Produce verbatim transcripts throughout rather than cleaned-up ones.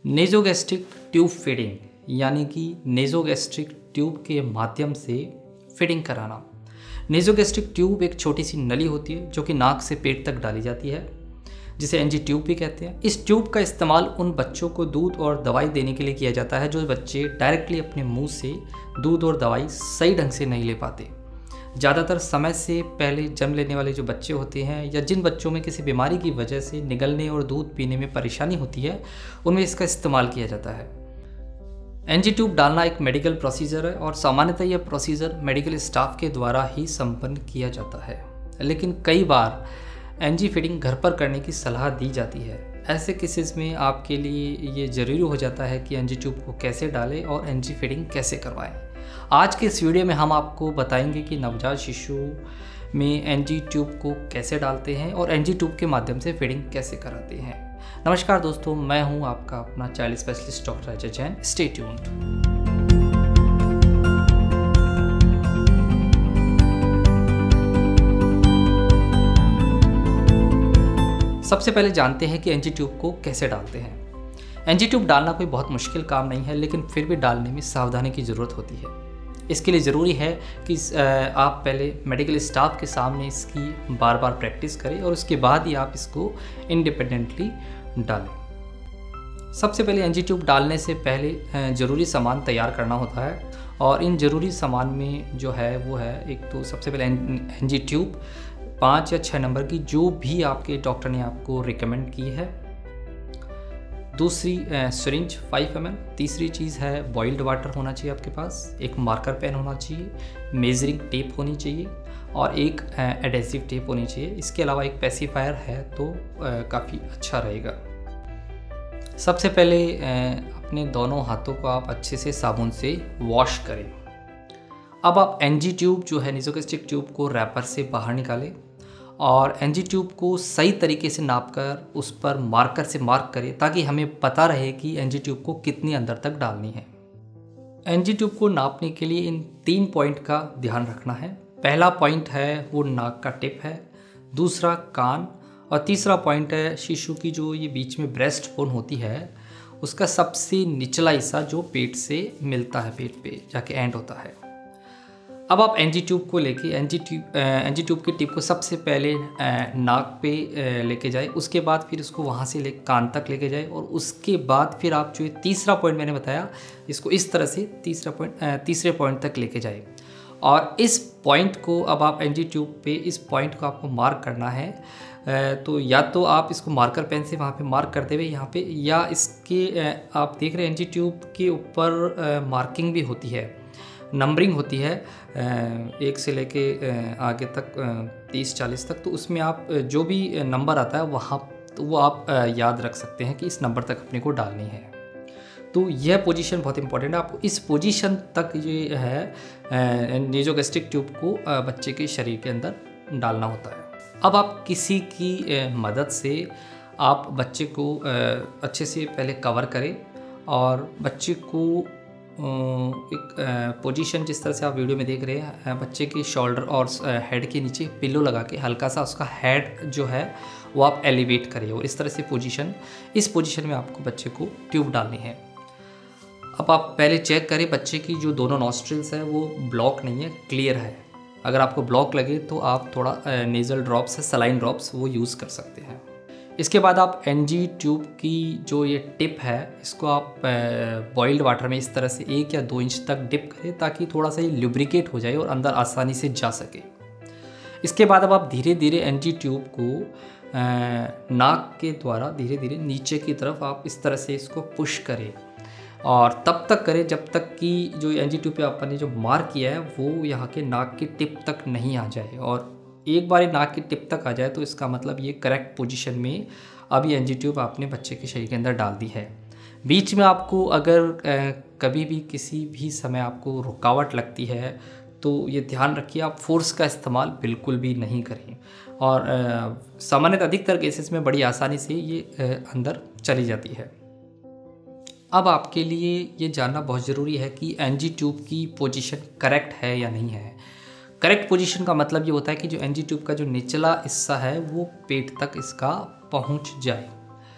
नेज़ोगैस्ट्रिक tube feeding यानी कि नेज़ोगैस्ट्रिक tube के माध्यम से फीडिंग कराना। नेज़ोगैस्ट्रिक ट्यूब एक छोटी सी नली होती है जो कि नाक से पेट तक डाली जाती है, जिसे एनजी ट्यूब भी कहते हैं। इस ट्यूब का इस्तेमाल उन बच्चों को दूध और दवाई देने के लिए किया जाता है जो बच्चे डायरेक्टली अपने मुंह से दूध और दवाई सही ढंग से नहीं ले पाते। ज़्यादातर समय से पहले जन्म लेने वाले जो बच्चे होते हैं या जिन बच्चों में किसी बीमारी की वजह से निगलने और दूध पीने में परेशानी होती है, उनमें इसका इस्तेमाल किया जाता है। एनजी ट्यूब डालना एक मेडिकल प्रोसीजर है और सामान्यतः यह प्रोसीजर मेडिकल स्टाफ के द्वारा ही संपन्न किया जाता है, लेकिन कई बार एनजी फीडिंग घर पर करने की सलाह दी जाती है। ऐसे केसेस में आपके लिए ये ज़रूरी हो जाता है कि एनजी ट्यूब को कैसे डालें और एनजी फीडिंग कैसे करवाएं। आज के इस वीडियो में हम आपको बताएंगे कि नवजात शिशु में एनजी ट्यूब को कैसे डालते हैं और एनजी ट्यूब के माध्यम से फीडिंग कैसे कराते हैं। नमस्कार दोस्तों, मैं हूं आपका अपना child specialist doctor Ajay Jain. Stay tuned. सबसे पहले जानते हैं कि एनजी ट्यूब को कैसे डालते हैं। एनजी ट्यूब डालना कोई बहुत मुश्किल काम नहीं है, लेकिन फिर भी डालने में सावधानी की ज़रूरत होती है। इसके लिए ज़रूरी है कि आप पहले मेडिकल स्टाफ के सामने इसकी बार बार प्रैक्टिस करें और उसके बाद ही आप इसको इंडिपेंडेंटली डालें। सबसे पहले एनजी ट्यूब डालने से पहले ज़रूरी सामान तैयार करना होता है और इन ज़रूरी सामान में जो है वो है, एक तो सबसे पहले एनजी ट्यूब पाँच या छः नंबर की जो भी आपके डॉक्टर ने आपको रिकमेंड की है। दूसरी सिरिंज फाइव एम एल। तीसरी चीज़ है बॉइल्ड वाटर होना चाहिए आपके पास, एक मार्कर पेन होना चाहिए, मेजरिंग टेप होनी चाहिए और एक एडेसिव टेप होनी चाहिए। इसके अलावा एक पेसिफायर है तो काफ़ी अच्छा रहेगा। सबसे पहले अपने दोनों हाथों को आप अच्छे से साबुन से वॉश करें। अब आप एनजी ट्यूब जो है नेज़ोगैस्ट्रिक ट्यूब को रैपर से बाहर निकालें और एनजी ट्यूब को सही तरीके से नापकर उस पर मार्कर से मार्क करें ताकि हमें पता रहे कि एनजी ट्यूब को कितनी अंदर तक डालनी है। एनजी ट्यूब को नापने के लिए इन तीन पॉइंट का ध्यान रखना है। पहला पॉइंट है वो नाक का टिप है, दूसरा कान और तीसरा पॉइंट है शिशु की जो ये बीच में ब्रेस्ट बोन होती है उसका सबसे निचला हिस्सा जो पेट से मिलता है, पेट पे जाके एंड होता है। अब आप एनजी ट्यूब को लेके एनजी ट्यूब एनजी ट्यूब की टिप को सबसे पहले नाक पे लेके जाए, उसके बाद फिर उसको वहाँ से ले कान तक लेके जाए और उसके बाद फिर आप जो तीसरा पॉइंट मैंने बताया इसको इस तरह से तीसरा पॉइंट तीसरे पॉइंट तक लेके जाए और इस पॉइंट को अब आप एनजी ट्यूब पे इस पॉइंट को आपको मार्क करना है। तो या तो आप इसको मार्कर पेन से वहाँ पे मार्क करते हुए यहाँ पे, या इसके आप देख रहे हैं एनजी ट्यूब के ऊपर मार्किंग भी होती है, नंबरिंग होती है एक से लेके आगे तक तीस चालीस तक। तो उसमें आप जो भी नंबर आता है वहाँ तो वो आप याद रख सकते हैं कि इस नंबर तक अपने को डालनी है। तो यह पोजीशन बहुत इंपॉर्टेंट है। आपको इस पोजीशन तक ये है नेज़ोगैस्ट्रिक ट्यूब को बच्चे के शरीर के अंदर डालना होता है। अब आप किसी की मदद से आप बच्चे को अच्छे से पहले कवर करें और बच्चे को एक पोजीशन जिस तरह से आप वीडियो में देख रहे हैं, बच्चे के शोल्डर और हेड के नीचे पिलो लगा के हल्का सा उसका हेड जो है वो आप एलिवेट करिए और इस तरह से पोजीशन इस पोजीशन में आपको बच्चे को ट्यूब डालनी है। अब आप पहले चेक करें बच्चे की जो दोनों नॉस्ट्रिल्स है वो ब्लॉक नहीं है, क्लियर है। अगर आपको ब्लॉक लगे तो आप थोड़ा नेज़ल ड्रॉप्स है, सलाइन ड्रॉप्स वो यूज़ कर सकते हैं। इसके बाद आप एनजी ट्यूब की जो ये टिप है इसको आप बॉइल्ड वाटर में इस तरह से एक या दो इंच तक डिप करें ताकि थोड़ा सा ये लुब्रिकेट हो जाए और अंदर आसानी से जा सके। इसके बाद अब आप धीरे धीरे एनजी ट्यूब को नाक के द्वारा धीरे धीरे नीचे की तरफ आप इस तरह से इसको पुश करें और तब तक करें जब तक कि जो एनजी ट्यूब पे आपने जो मार्क किया है वो यहाँ के नाक की टिप तक नहीं आ जाए। और एक बार नाक की टिप तक आ जाए तो इसका मतलब ये करेक्ट पोजीशन में अब ये एनजी ट्यूब आपने बच्चे के शरीर के अंदर डाल दी है। बीच में आपको अगर आ, कभी भी किसी भी समय आपको रुकावट लगती है तो ये ध्यान रखिए आप फोर्स का इस्तेमाल बिल्कुल भी नहीं करें और सामान्यतः अधिकतर केसेस में बड़ी आसानी से ये आ, अंदर चली जाती है। अब आपके लिए ये जानना बहुत ज़रूरी है कि एनजी ट्यूब की पोजीशन करेक्ट है या नहीं है। करेक्ट पोजीशन का मतलब ये होता है कि जो एनजी ट्यूब का जो निचला हिस्सा है वो पेट तक इसका पहुंच जाए।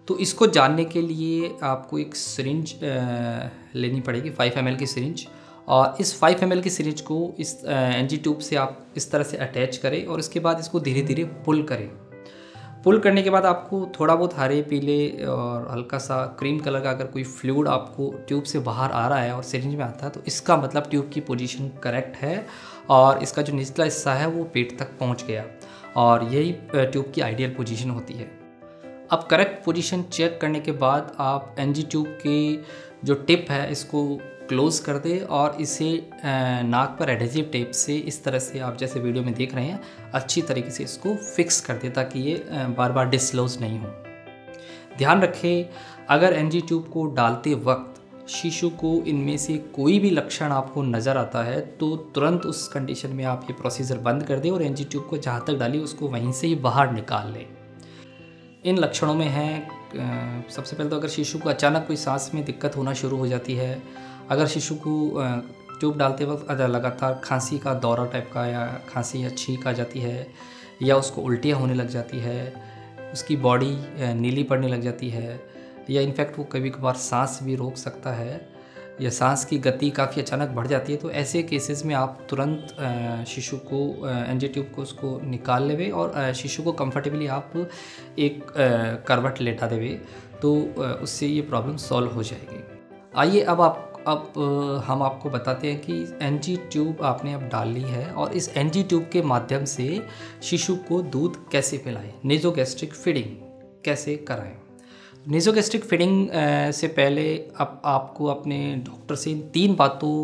तो इसको जानने के लिए आपको एक सिरिंज लेनी पड़ेगी, फाइव एम एल की सिरिंज, और इस फाइव एम एल की सिरिंज को इस एन जी ट्यूब से आप इस तरह से अटैच करें और इसके बाद इसको धीरे धीरे पुल करें। पुल करने के बाद आपको थोड़ा बहुत हरे पीले और हल्का सा क्रीम कलर का अगर कोई फ्लूइड आपको ट्यूब से बाहर आ रहा है और सिरिंज में आता है, तो इसका मतलब ट्यूब की पोजीशन करेक्ट है और इसका जो निचला हिस्सा है वो पेट तक पहुंच गया, और यही ट्यूब की आइडियल पोजीशन होती है। अब करेक्ट पोजीशन चेक करने के बाद आप एन जी ट्यूब की जो टिप है इसको क्लोज कर दे और इसे नाक पर एडहेसिव टेप से इस तरह से आप जैसे वीडियो में देख रहे हैं अच्छी तरीके से इसको फिक्स कर दे ताकि ये बार बार डिसलॉज नहीं हो। ध्यान रखें, अगर एन जी ट्यूब को डालते वक्त शिशु को इनमें से कोई भी लक्षण आपको नज़र आता है तो तुरंत उस कंडीशन में आप ये प्रोसीजर बंद कर दें और एन जी ट्यूब को जहाँ तक डालिए उसको वहीं से ही बाहर निकाल लें। इन लक्षणों में हैं, सबसे पहले तो अगर शिशु को अचानक कोई सांस में दिक्कत होना शुरू हो जाती है, अगर शिशु को ट्यूब डालते वक्त लगातार खांसी का दौरा टाइप का या खांसी या छींक आ जाती है, या उसको उल्टियाँ होने लग जाती है, उसकी बॉडी नीली पड़ने लग जाती है, या इनफैक्ट वो कभी कभार सांस भी रोक सकता है, या सांस की गति काफ़ी अचानक बढ़ जाती है, तो ऐसे केसेस में आप तुरंत शिशु को एन जी ट्यूब को उसको निकाल लेवे और शिशु को कंफर्टेबली आप एक करवट लेटा देवे, तो उससे ये प्रॉब्लम सॉल्व हो जाएगी। आइए अब आप अब हम आपको बताते हैं कि एन जी ट्यूब आपने अब डाल ली है और इस एन जी ट्यूब के माध्यम से शिशु को दूध कैसे पिलाएं, नेज़ोगैस्ट्रिक फीडिंग कैसे कराएं। नेज़ोगैस्ट्रिक फीडिंग से पहले अब आपको अपने डॉक्टर से इन तीन बातों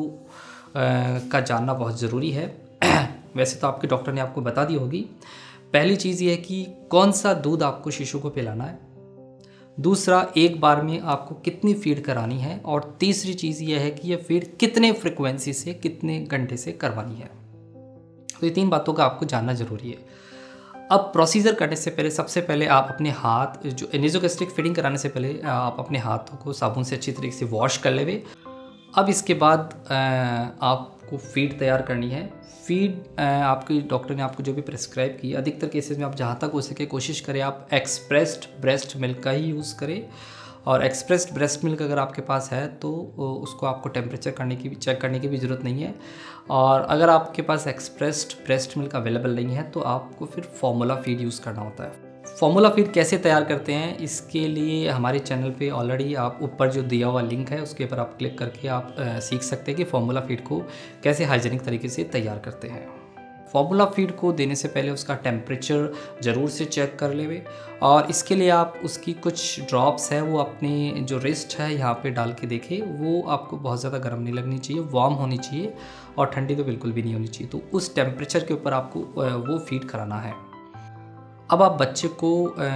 का जानना बहुत ज़रूरी है। वैसे तो आपके डॉक्टर ने आपको बता दी होगी। पहली चीज़ ये है कि कौन सा दूध आपको शिशु को पिलाना है, दूसरा एक बार में आपको कितनी फीड करानी है, और तीसरी चीज़ यह है कि यह फीड कितने फ्रिक्वेंसी से कितने घंटे से करवानी है। तो ये तीन बातों का आपको जानना ज़रूरी है। अब प्रोसीजर करने से पहले सबसे पहले आप अपने हाथ, जो नेज़ोगैस्ट्रिक फीडिंग कराने से पहले आप अपने हाथों को साबुन से अच्छी तरीके से वॉश कर लेवे। अब इसके बाद आपको फीड तैयार करनी है। फीड आपके डॉक्टर ने आपको जो भी प्रेस्क्राइब की, अधिकतर केसेस में आप जहाँ तक हो सके कोशिश करें आप एक्सप्रेस्ड ब्रेस्ट मिल्क का ही यूज़ करें, और एक्सप्रेस्ड ब्रेस्ट मिल्क अगर आपके पास है तो उसको आपको टेम्परेचर करने की भी चेक करने की भी ज़रूरत नहीं है। और अगर आपके पास एक्सप्रेस्ड ब्रेस्ट मिल्क अवेलेबल नहीं है तो आपको फिर फॉर्मूला फीड यूज़ करना होता है। फॉर्मूला फीड कैसे तैयार करते हैं, इसके लिए हमारे चैनल पे ऑलरेडी आप ऊपर जो दिया हुआ लिंक है उसके ऊपर आप क्लिक करके आप आ, सीख सकते हैं कि फॉर्मूला फीड को कैसे हाइजीनिक तरीके से तैयार करते हैं। फॉर्मूला फीड को देने से पहले उसका टेम्परेचर ज़रूर से चेक कर लेवे, और इसके लिए आप उसकी कुछ ड्रॉप्स है वो अपने जो रिस्ट है यहाँ पे डाल के देखें। वो आपको बहुत ज़्यादा गर्म नहीं लगनी चाहिए, वार्म होनी चाहिए, और ठंडी तो बिल्कुल भी नहीं होनी चाहिए। तो उस टेम्परेचर के ऊपर आपको वो फीड कराना है। अब आप बच्चे को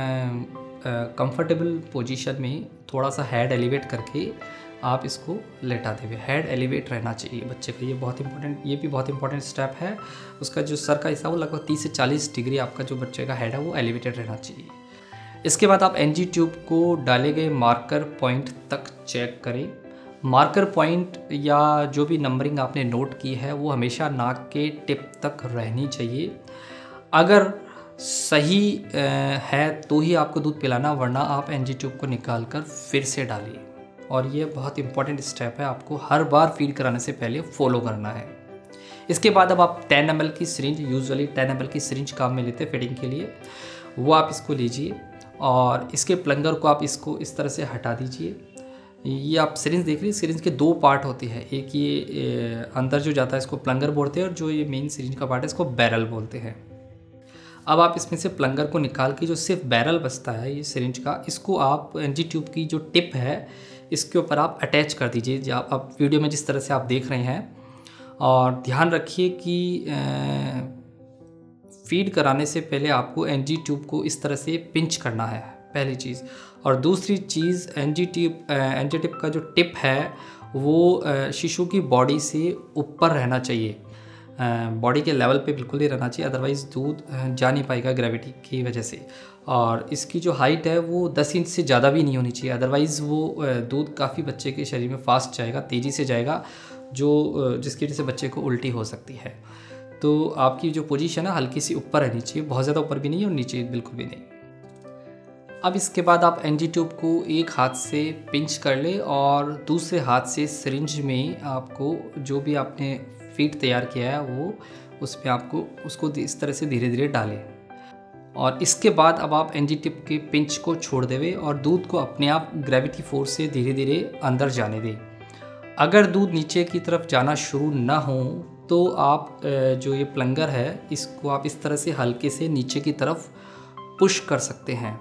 कंफर्टेबल पोजीशन में थोड़ा सा हेड एलिवेट करके आप इसको लेटा देवे। हेड एलिवेट रहना चाहिए बच्चे का, ये बहुत इंपॉर्टेंट ये भी बहुत इंपॉर्टेंट स्टेप है। उसका जो सर का हिस्सा वो लगभग तीस से चालीस डिग्री आपका जो बच्चे का हेड है वो एलिवेटेड रहना चाहिए। इसके बाद आप एन जी ट्यूब को डाले गए मार्कर पॉइंट तक चेक करें। मार्कर पॉइंट या जो भी नंबरिंग आपने नोट की है वो हमेशा नाक के टिप तक रहनी चाहिए। अगर सही है तो ही आपको दूध पिलाना, वरना आप एन जी ट्यूब को निकाल कर फिर से डालिए। और ये बहुत इंपॉर्टेंट स्टेप है, आपको हर बार फीड कराने से पहले फॉलो करना है। इसके बाद अब आप टेन एम एल की syringe, usually ten M L की सिरिंज काम में लेते हैं फीडिंग के लिए, वो आप इसको लीजिए और इसके प्लंगर को आप इसको इस तरह से हटा दीजिए। ये आप सिरिंज देख लीजिए, सिरिंज के दो पार्ट होते हैं, एक ये ए, अंदर जो जाता है इसको प्लंगर बोलते हैं, और जो ये मेन सिरिंज का पार्ट है इसको बैरल बोलते हैं। अब आप इसमें से प्लंगर को निकाल के जो सिर्फ बैरल बचता है ये सिरिंज का, इसको आप एन जी ट्यूब की जो टिप है इसके ऊपर आप अटैच कर दीजिए, जो आप, आप वीडियो में जिस तरह से आप देख रहे हैं। और ध्यान रखिए कि फीड कराने से पहले आपको एन जी ट्यूब को इस तरह से पिंच करना है, पहली चीज़। और दूसरी चीज़, N G tube N G tip का जो टिप है वो शिशु की बॉडी से ऊपर रहना चाहिए, बॉडी के लेवल पे बिल्कुल ही रहना चाहिए, अदरवाइज़ दूध जा नहीं पाएगा ग्रेविटी की वजह से। और इसकी जो हाइट है वो दस इंच से ज़्यादा भी नहीं होनी चाहिए, अदरवाइज़ वो दूध काफ़ी बच्चे के शरीर में फास्ट जाएगा, तेज़ी से जाएगा, जो जिसकी वजह से बच्चे को उल्टी हो सकती है। तो आपकी जो पोजीशन है हल्की सी ऊपर रहनी चाहिए, बहुत ज़्यादा ऊपर भी नहीं और नीचे बिल्कुल भी नहीं। अब इसके बाद आप एनजी ट्यूब को एक हाथ से पिंच कर ले और दूसरे हाथ से सिरिंज में आपको जो भी आपने फीड तैयार किया है वो उसमें आपको उसको इस तरह से धीरे धीरे डालें। और इसके बाद अब आप एनजी ट्यूब के पिंच को छोड़ देवे और दूध को अपने आप ग्रेविटी फोर्स से धीरे धीरे अंदर जाने दें। अगर दूध नीचे की तरफ जाना शुरू ना हो तो आप जो ये प्लंगर है इसको आप इस तरह से हल्के से नीचे की तरफ पुश कर सकते हैं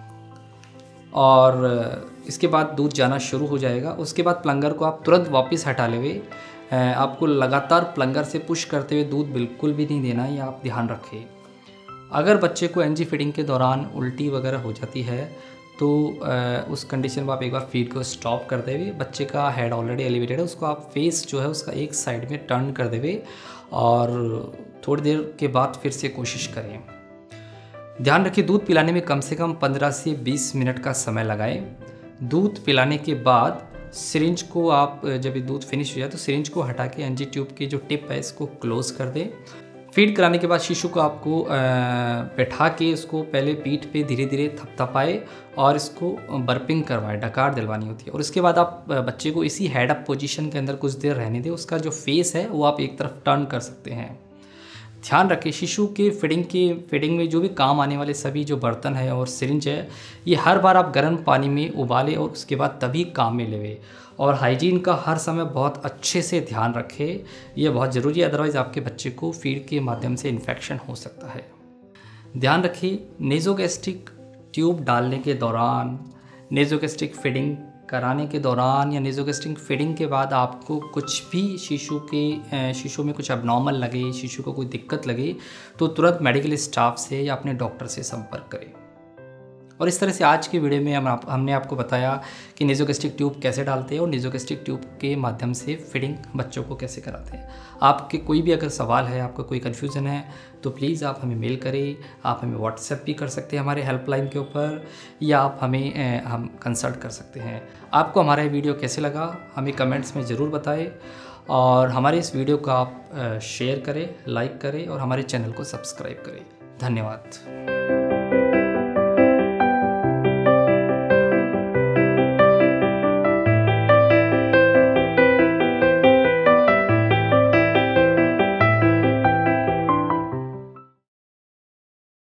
और इसके बाद दूध जाना शुरू हो जाएगा। उसके बाद प्लंगर को आप तुरंत वापस हटा लेवे। आपको लगातार प्लंगर से पुश करते हुए दूध बिल्कुल भी नहीं देना, ये आप ध्यान रखें। अगर बच्चे को एनजी फीडिंग के दौरान उल्टी वगैरह हो जाती है तो उस कंडीशन में आप एक बार फीड को स्टॉप कर देवे। बच्चे का हेड ऑलरेडी एलिवेटेड है, उसको आप फेस जो है उसका एक साइड में टर्न कर देवे और थोड़ी देर के बाद फिर से कोशिश करें। ध्यान रखिए दूध पिलाने में कम से कम पंद्रह से बीस मिनट का समय लगाएं। दूध पिलाने के बाद सिरिंज को आप जब ये दूध फिनिश हो जाए तो सिरिंज को हटा के एनजी ट्यूब की जो टिप है इसको क्लोज कर दें। फीड कराने के बाद शिशु को आपको बैठा के इसको पहले पीठ पे धीरे धीरे थपथपाए और इसको बर्पिंग करवाए, डकार दिलवानी होती है। और उसके बाद आप बच्चे को इसी हेड अप पोजीशन के अंदर कुछ देर रहने दें। उसका जो फेस है वो आप एक तरफ टर्न कर सकते हैं। ध्यान रखें शिशु के फीडिंग के फीडिंग में जो भी काम आने वाले सभी जो बर्तन है और सिरिंज है ये हर बार आप गर्म पानी में उबालें और उसके बाद तभी काम में लेवे। और हाइजीन का हर समय बहुत अच्छे से ध्यान रखें, यह बहुत ज़रूरी है, अदरवाइज़ आपके बच्चे को फीड के माध्यम से इन्फेक्शन हो सकता है। ध्यान रखिए नेज़ोगैस्ट्रिक ट्यूब डालने के दौरान, नेज़ोगैस्ट्रिक फीडिंग कराने के दौरान या नेज़ोगैस्ट्रिक फीडिंग के बाद आपको कुछ भी शिशु के शिशु में कुछ अबनॉर्मल लगे, शिशु को कोई दिक्कत लगे तो तुरंत मेडिकल स्टाफ से या अपने डॉक्टर से संपर्क करें। और इस तरह से आज की वीडियो में हम आप, हमने आपको बताया कि नेज़ोगैस्ट्रिक ट्यूब कैसे डालते हैं और नेज़ोगैस्ट्रिक ट्यूब के माध्यम से फीडिंग बच्चों को कैसे कराते हैं। आपके कोई भी अगर सवाल है, आपका कोई कन्फ्यूज़न है तो प्लीज़ आप हमें मेल करें, आप हमें व्हाट्सएप भी कर सकते हैं हमारे हेल्पलाइन के ऊपर, या आप हमें हम कंसल्ट कर सकते हैं। आपको हमारा ये वीडियो कैसे लगा हमें कमेंट्स में ज़रूर बताएं और हमारे इस वीडियो को आप शेयर करें, लाइक करें और हमारे चैनल को सब्सक्राइब करें। धन्यवाद।